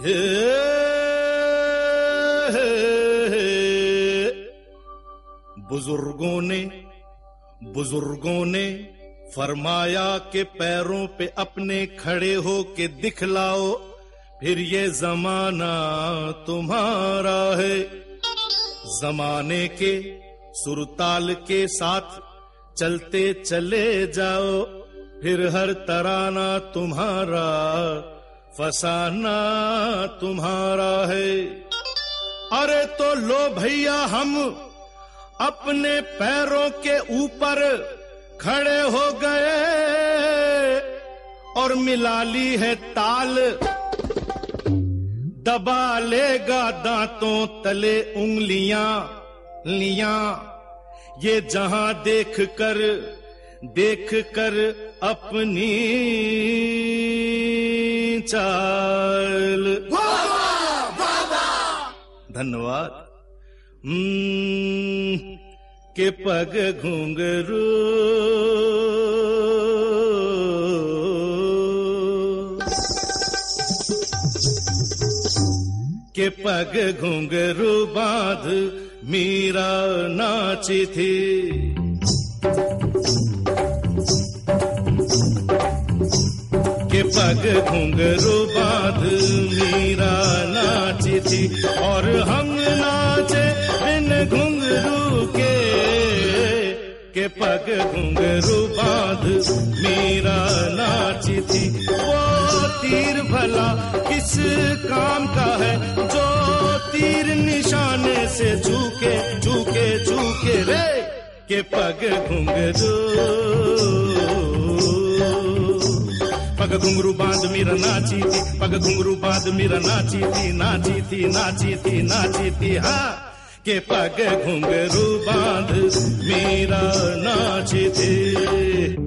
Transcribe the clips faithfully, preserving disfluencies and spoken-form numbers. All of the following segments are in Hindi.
हे, हे, हे, बुजुर्गों ने बुजुर्गों ने फरमाया के पैरों पे अपने खड़े हो के दिखलाओ, फिर ये जमाना तुम्हारा है। जमाने के सुरताल के साथ चलते चले जाओ, फिर हर तराना तुम्हारा, फसाना तुम्हारा है। अरे तो लो भैया हम अपने पैरों के ऊपर खड़े हो गए और मिला ली है ताल, दबा लेगा दांतों तले उंगलियां लियां, ये जहां देख कर देख कर अपनी चाल। धन्यवाद। के पग घुंघरू के पग घुंघरू बांध मीरा नाची थी, के पग घुंघरू बांध मीरा नाची थी, और हम नाचे बिन घुंघरू के, के पग घुंघरू बांध मीरा नाची थी। वो तीर भला किस काम का है जो तीर निशाने से चूके चूके चूके रे, के पग घुंघरू पग घुंघरू बांध मीरा नाची थी, पग घुंघरू बांध मीरा नाची थी, नाची थी नाची थी नाची थी हाँ, के पग घुंघरू बांध मीरा नाची थी।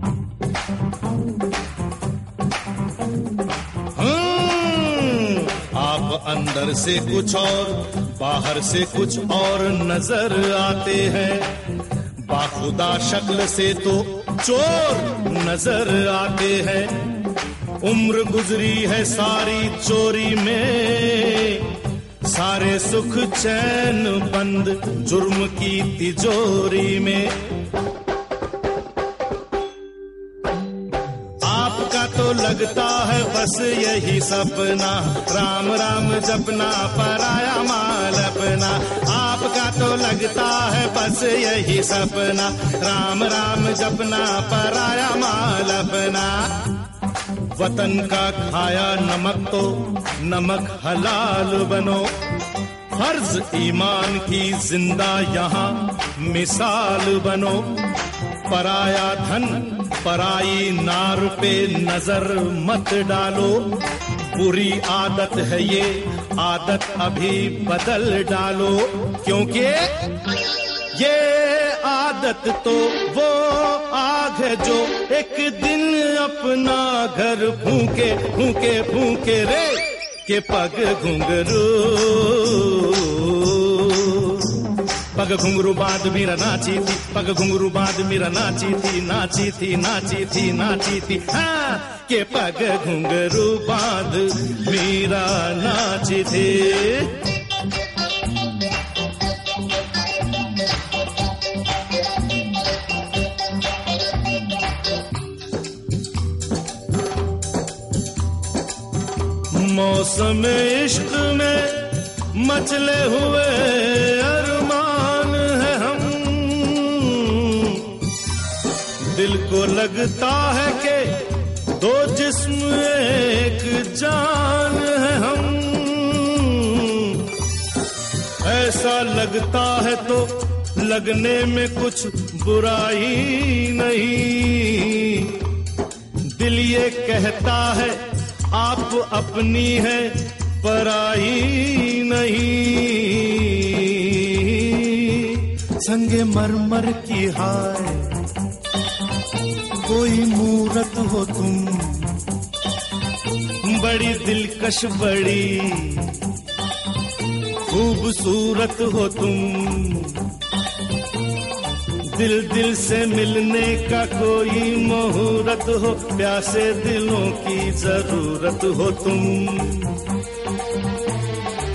हम्म, आप अंदर से कुछ और बाहर से कुछ और नजर आते हैं, बाखुदा शक्ल से तो चोर नजर आते हैं। उम्र गुजरी है सारी चोरी में, सारे सुख चैन बंद जुर्म की तिजोरी में। आपका तो लगता है बस यही सपना, राम राम जपना पराया माल अपना। आपका तो लगता है बस यही सपना, राम राम जपना पराया माल अपना। वतन का खाया नमक तो नमक हलाल बनो, फर्ज ईमान की जिंदा यहाँ मिसाल बनो। पराया धन पराई नार पे नजर मत डालो, बुरी आदत है ये आदत अभी बदल डालो, क्योंकि ये आदत तो वो आग है जो एक दिन अपना घर फूके फूके फूके रे, के पग घुंघरू पग घुंघरू बांध मीरा नाची थी, पग घुंघरू बांध मीरा नाची थी, नाची थी नाची थी नाची थी हाँ, के पग घुंघरू बांध मीरा नाची थी। मौसम इश्क में मचले हुए अरमान है हम, दिल को लगता है कि दो जिस्म एक जान है हम। ऐसा लगता है तो लगने में कुछ बुराई नहीं, दिल ये कहता है आप अपनी है पराई नहीं। संगे मरमर की हाय कोई मूरत हो तुम, बड़ी दिलकश बड़ी खूबसूरत हो तुम। दिल दिल से मिलने का कोई मुहूर्त हो, प्यासे दिलों की जरूरत हो तुम।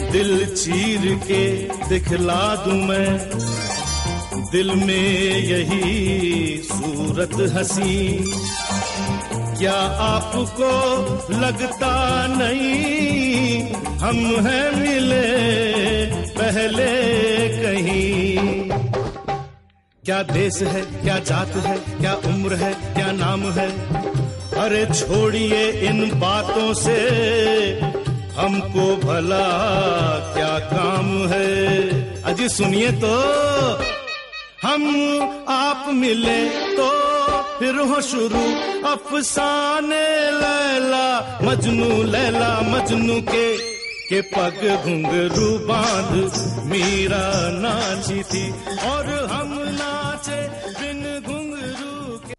दिल चीर के दिखला दूं मैं, दिल में यही सूरत हंसी। क्या आपको लगता नहीं हम हैं मिले पहले कहीं? क्या देश है, क्या जात है, क्या उम्र है, क्या नाम है, अरे छोड़िए इन बातों से, हमको भला क्या काम है। अजी सुनिए तो, हम आप मिले तो फिर हो शुरू अफसाने लैला मजनू, लैला मजनू के के पग घुंघरू बांध मीरा नाची थी और हम नाचे बिन घुंघरू के।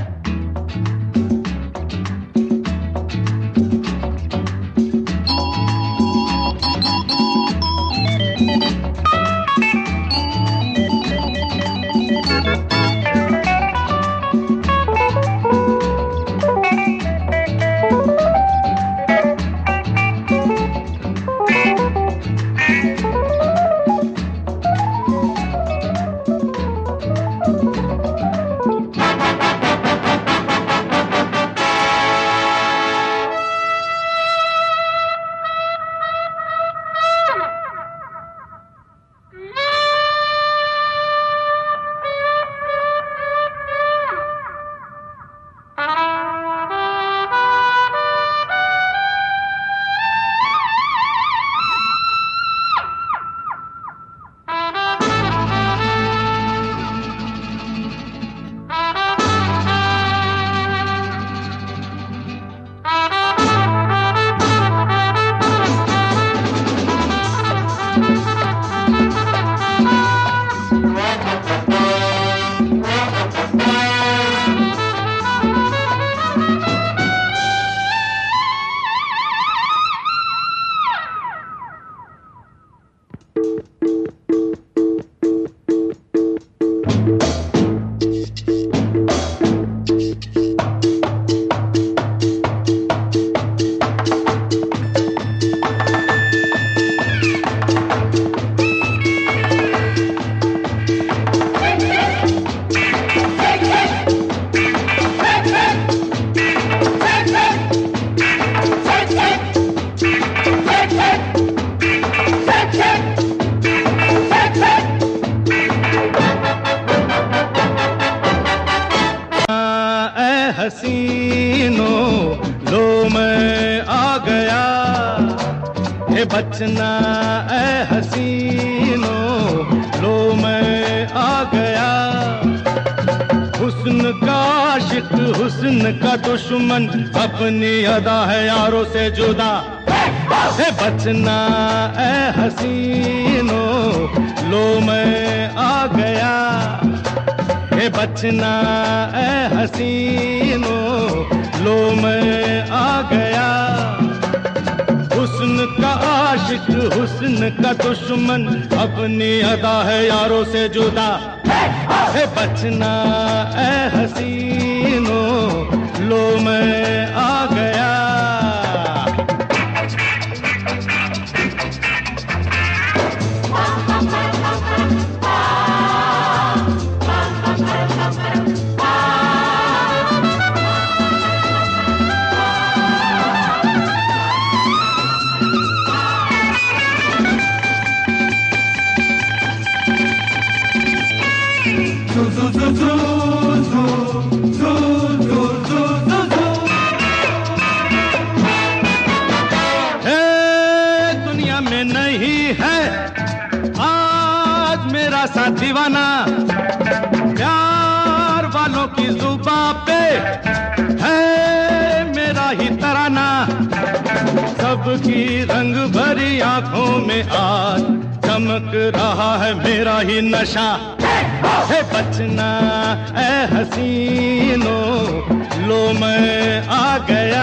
बचना ए हसीनों, लो मैं आ गया। हुस्न का आशिक, हुस्न का दुश्मन, अपनी अदा है यारों से जुदा। ए बचना ए हसीनों, लो मैं आ गया। ए बचना ए हसीनों, लो मैं आ गया। हुस्न का आशिक, हुस्न का दुश्मन, अपनी अदा है यारों से जुदा। ए बचना ए हसीनों, लो मैं आ गया। दुनिया में नहीं है आज मेरा सा दीवाना, प्यार वालों की जुबां पे है मेरा ही तराना। सबकी रंग भरी आंखों में आज चमक रहा है मेरा ही नशा। है बचना ए हसीनों, लो मैं आ गया।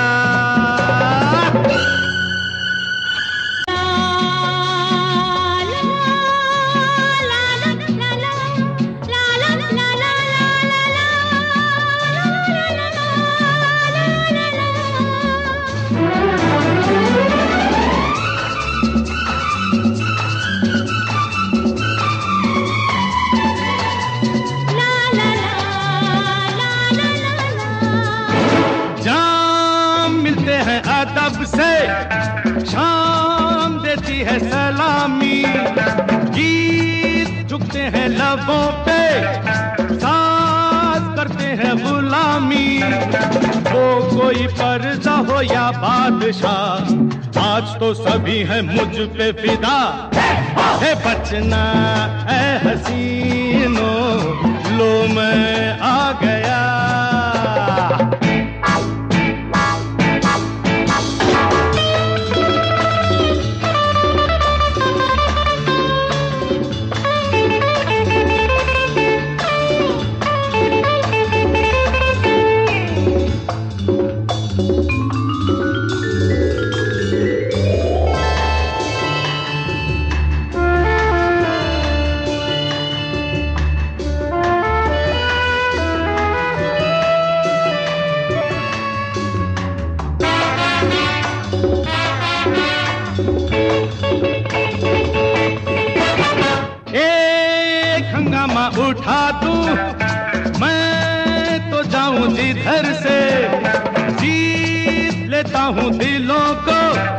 लबों पे साथ करते हैं गुलामी, वो कोई पर्दा हो या बादशाह, आज तो सभी है मुझ पे फिदा। है बचना है हसीनो, लो मैं आ गया। उठा दूं मैं तो जाऊं जिधर से, जीत लेता हूं दिलों को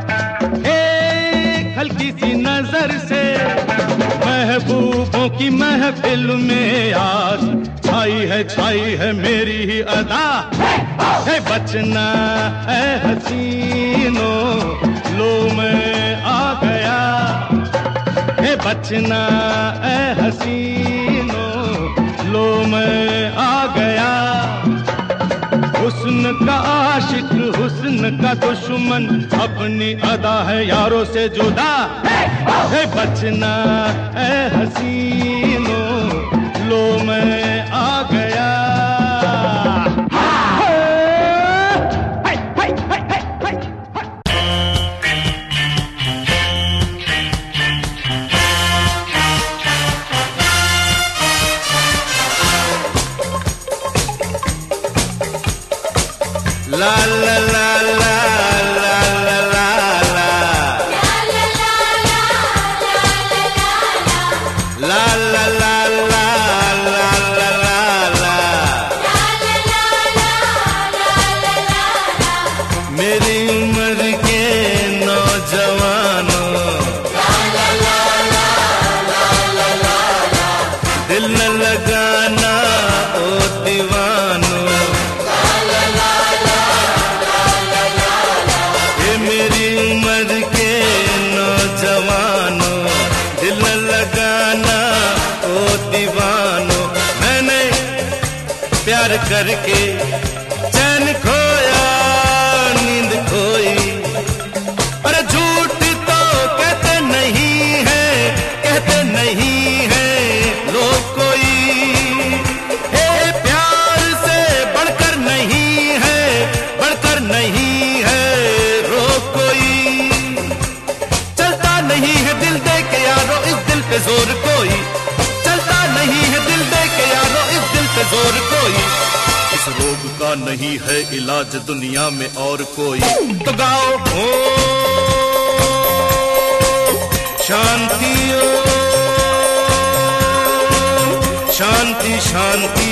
एक हल्की सी नजर से। महबूबों की महफिल में आज छाई है छाई है मेरी ही अदा। है बचना है हसीनों, लो मैं आ गया। है बचना है हसीनों, लो मैं आ गया। हुस्न का आशिक हुस्न का दुश्मन, अपनी अदा है यारों से जुदा। है बचना है हसीनों, लो मैं आ गया। La la la la la la la la la la la la la। मेरी उम्र के नौजवानों, दिल न लगाना ओ दीवानों। मेरी उम्र के नौजवानों, दिल न लगाना ओ दीवानों। मैंने प्यार करके चैन खोया, नींद खोई। अरे झूठ तो कहते नहीं है, कहते नहीं है लोग कोई। ए प्यार से बढ़कर नहीं है, बढ़कर नहीं है कोई। चलता नहीं है दिल दे के यारो इस दिल पे जोर कोई, चलता नहीं है दिल दे के यारो इस दिल पे जोर कोई। इस रोग का नहीं है इलाज दुनिया में और कोई। तो गाओ हो शांति ओ शांति शांति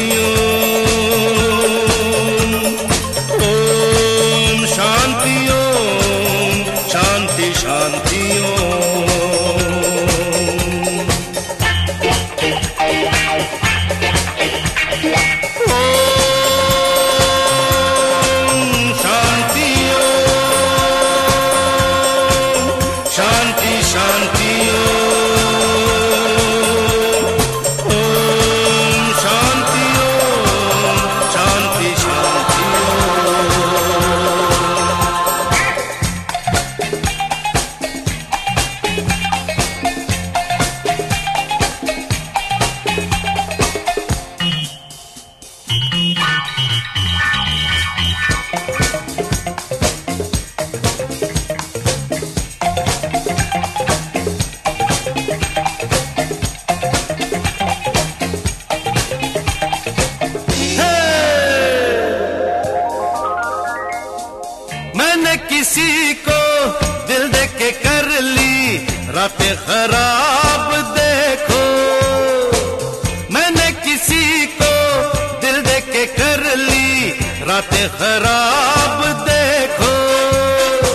ओम शांति ओम शांति शांति ओम। किसी को दिल दे के कर ली रातें खराब देखो। मैंने किसी को दिल दे के कर ली रातें खराब देखो।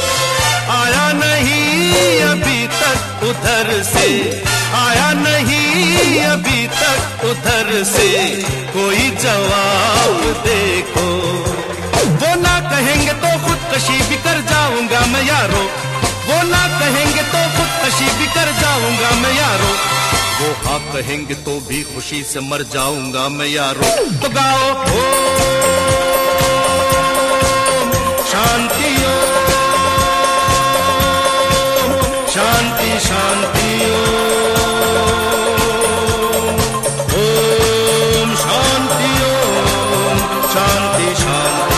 आया नहीं अभी तक उधर से, आया नहीं नहीं अभी तक उधर से कोई जवाब देखो। वो ना कहेंगे तो खुदकशी भी कर जाऊंगा मैं यारो, वो ना कहेंगे तो खुदकशी भी कर जाऊंगा मैं यारो, वो हाँ कहेंगे तो भी खुशी से मर जाऊंगा मैं यारो। तो गाओ ओ शांति ओम, शांति शांति ओम, शांति ओम, शांति शांति।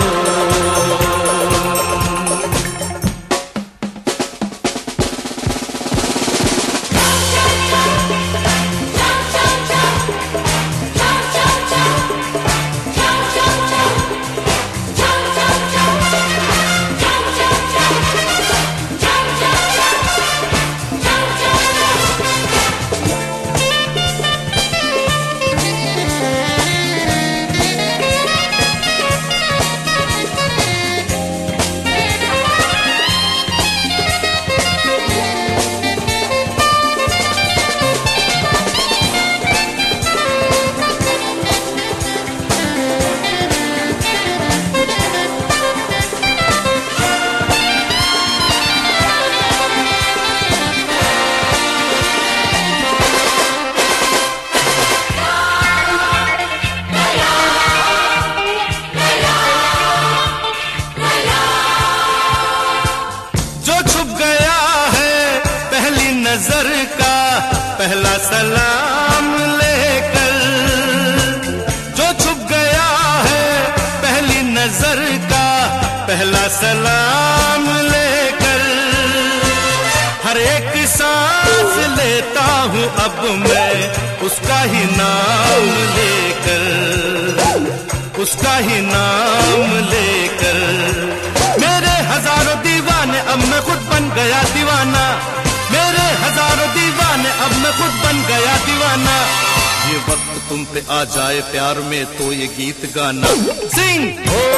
नजर का पहला सलाम लेकर, जो छुप गया है पहली नजर का पहला सलाम लेकर, हर एक सांस लेता हूँ अब मैं उसका ही नाम लेकर, उसका ही नाम लेकर। मेरे हजारों दीवाने अब मैं खुद बन गया दीवाना, मेरे हजारों दीवाने अब मैं खुद बन गया दीवाना। ये वक्त तुम पे आ जाए प्यार में तो ये गीत गाना। सिंग ओ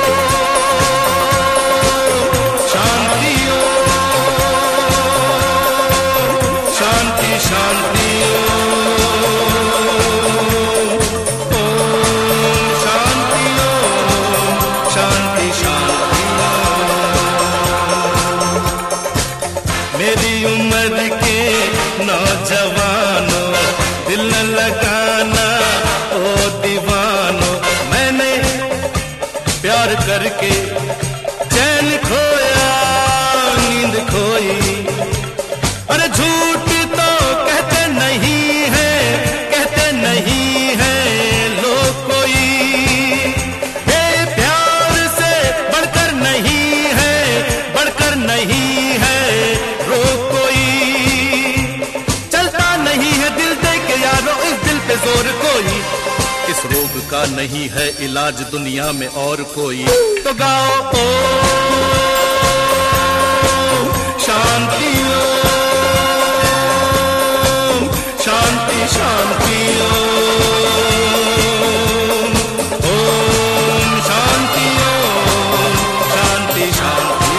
शांति ओ शांति शांति ओ शांति ओ शांति शांति। मेरी उम्र के नौजवानों दिल न लगाना ओ दीवानों, मैंने प्यार करके चैन खोया नींद खोई। अरे झूठ तो कहते नहीं है, कहते नहीं है लोग कोई, ये प्यार से बढ़कर नहीं है, बढ़कर नहीं है जोर कोई, इस रोग का नहीं है इलाज दुनिया में और कोई। तो गाओ ओ शांति ओम, शांति शांति ओम, ओम शांति ओम, शांति शांति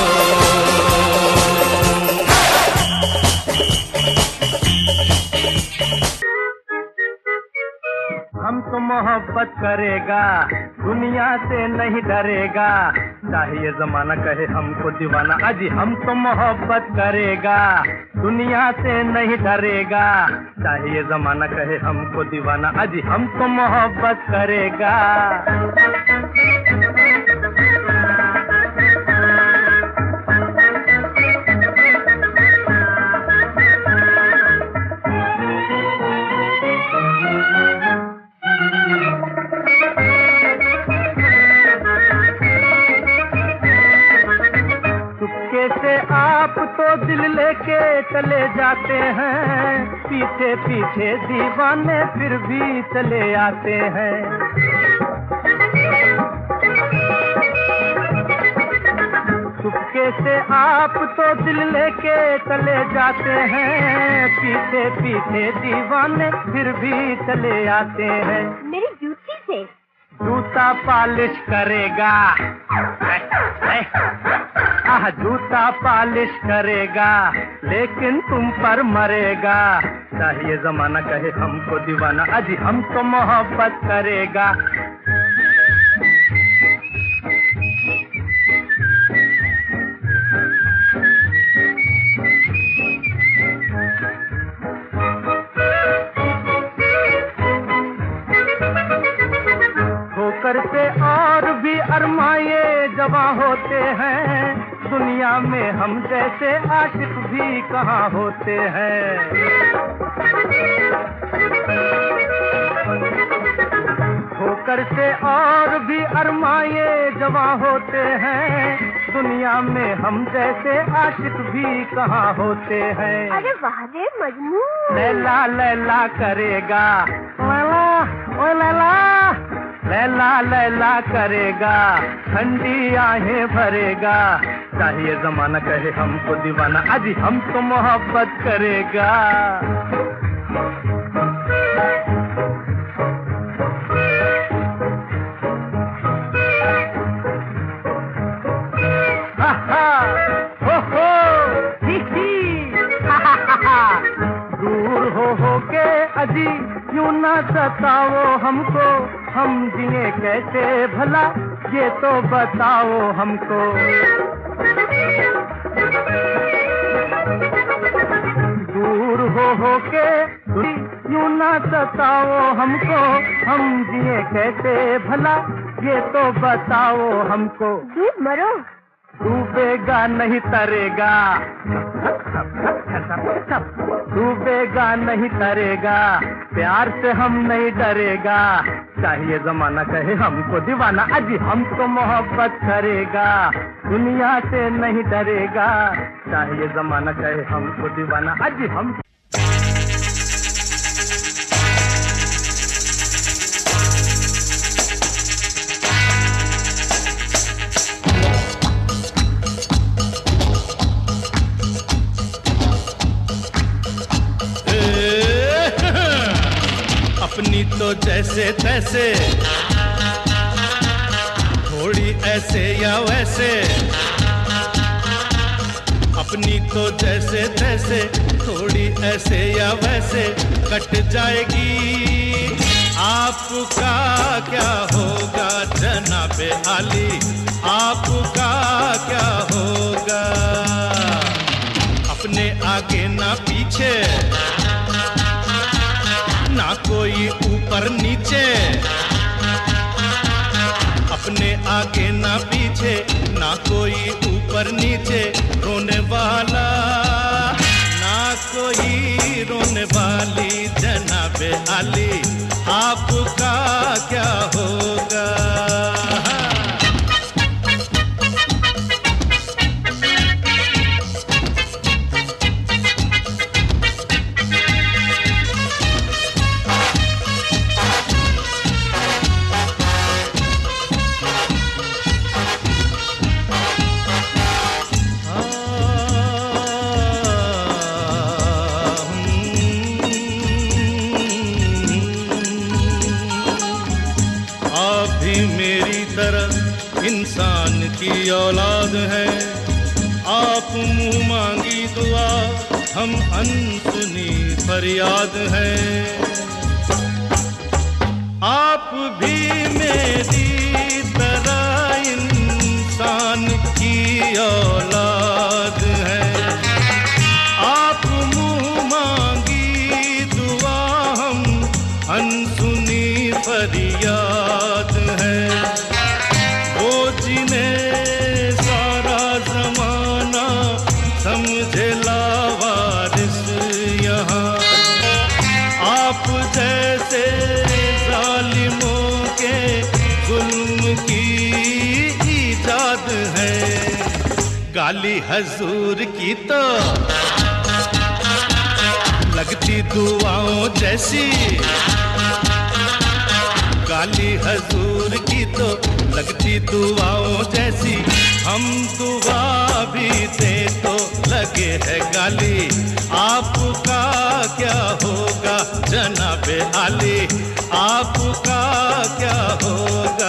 हम तो मोहब्बत करेगा दुनिया से नहीं डरेगा, चाहे जमाना कहे हमको दीवाना। अजी हम तो मोहब्बत करेगा दुनिया से नहीं डरेगा, चाहे जमाना कहे हमको दीवाना। अजी हम तो मोहब्बत करेगा। आप तो दिल लेके चले जाते हैं, पीछे पीछे दीवाने फिर भी चले आते हैं। चुपके से आप तो दिल लेके चले जाते हैं, पीछे पीछे दीवाने फिर भी चले आते हैं। मेरी जूती से जूता पालिश करेगा, आह जूता पालिश करेगा, लेकिन तुम पर मरेगा। चाहिए जमाना कहे हमको दीवाना, अजी हम तो मोहब्बत करेगा। ठोकर से और भी अरमाए जवां होते हैं, दुनिया में हम जैसे आशिक भी कहाँ होते हैं। ठोकर से और भी अरमाए जवां होते हैं, दुनिया में हम जैसे आशिक भी कहाँ होते हैं। अरे वाह रे मजनू, लैला लैला करेगा, लैला ओ लैला, लैला लैला करेगा, ठंडी आहें भरेगा। चाहिए जमाना कहे हमको दीवाना, अजी हम तो मोहब्बत करेगा। दूर हो हो के अजी यूं ना सताओ हमको, हम जिए कैसे भला ये तो बताओ हमको। दूर हो हो के यूं ना सताओ हमको, हम जिए कैसे भला ये तो बताओ हमको। डूब मरो, डूबेगा नहीं तरेगा, डूबेगा नहीं तरेगा, प्यार से हम नहीं डरेगा। चाहिए जमाना कहे हमको दीवाना, अजी हम तो मोहब्बत करेगा, दुनिया से नहीं डरेगा। चाहिए जमाना कहे हमको दीवाना, अजी हम। अपनी तो जैसे तैसे, थोड़ी ऐसे या वैसे, अपनी तो जैसे तैसे, थोड़ी ऐसे या वैसे कट जाएगी। आपका क्या होगा जनाबे आली, आपका क्या होगा। अपने आगे ना पीछे, ना कोई ऊपर नीचे, अपने आगे ना पीछे, ना कोई ऊपर नीचे। रोने वाला ना कोई रोने वाली जनाबे आली, आपका क्या होगा। इंसान की औलाद है, आप मुँह मांगी दुआ, हम अनसुनी फरियाद है। आप भी मेरी तरह इंसान की औलाद है, आप मुँह मांगी दुआ, हम अनसुनी फरियाद है। सारा जमाना समझे लावारिस यहाँ, आप जैसे जालिमों के जुल्म की ईजाद है। गाली हजूर की तो लगती दुआओं जैसी, गाली हजूर की तो लगती दुआओं जैसी। हम दुआ भी दे तो लगे है गाली, आपका क्या होगा जनाबे आली, आपका क्या होगा।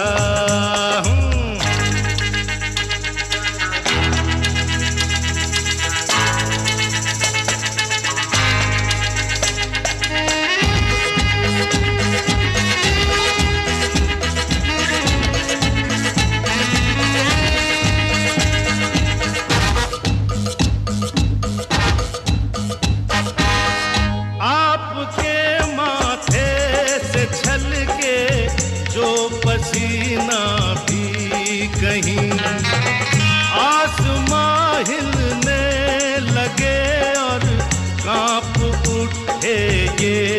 के